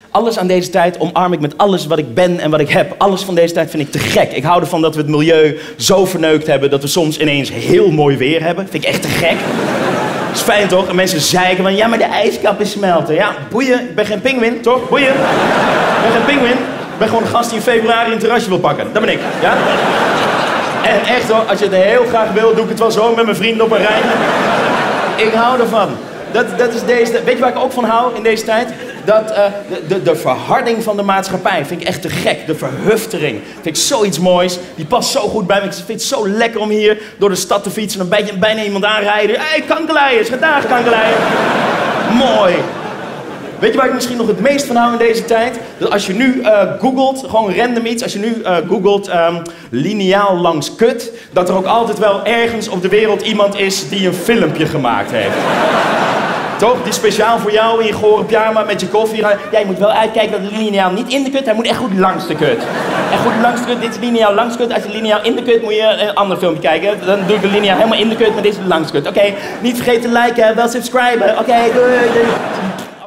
Alles aan deze tijd omarm ik met alles wat ik ben en wat ik heb. Alles van deze tijd vind ik te gek. Ik hou ervan dat we het milieu zo verneukt hebben dat we soms ineens heel mooi weer hebben. Vind ik echt te gek. Dat is fijn toch? En mensen zeiken van, ja, maar de ijskappen smelten. Ja, boeien. Ik ben geen pinguïn, toch? Boeien. Ik ben geen pinguïn. Ik ben gewoon een gast die in februari een terrasje wil pakken. Dat ben ik, ja? En echt hoor, als je het heel graag wil, doe ik het wel zo met mijn vrienden op een rij. Ik hou ervan. Dat is deze... Weet je waar ik ook van hou in deze tijd? De verharding van de maatschappij vind ik echt te gek. De verhuftering vind ik zoiets moois. Die past zo goed bij me. Ik vind het zo lekker om hier door de stad te fietsen en een bijna iemand aanrijden. Hé, hey, kankerlijers, vandaag kankerlijers. Mooi. Weet je waar ik misschien nog het meest van hou in deze tijd? Dat als je nu googelt, gewoon random iets, als je nu googelt liniaal langs kut, dat er ook altijd wel ergens op de wereld iemand is die een filmpje gemaakt heeft. Toch? Die speciaal voor jou in je gore pyjama met je koffie. Ja, je moet wel uitkijken dat de liniaal niet in de kut, hij moet echt goed langs de kut. Echt goed langs de kut, dit is liniaal langs de kut. Als je liniaal in de kut, moet je een ander filmpje kijken. Dan doe ik de liniaal helemaal in de kut, maar dit is langs de kut. Oké, niet vergeten te liken, wel subscriben. Oké, doei.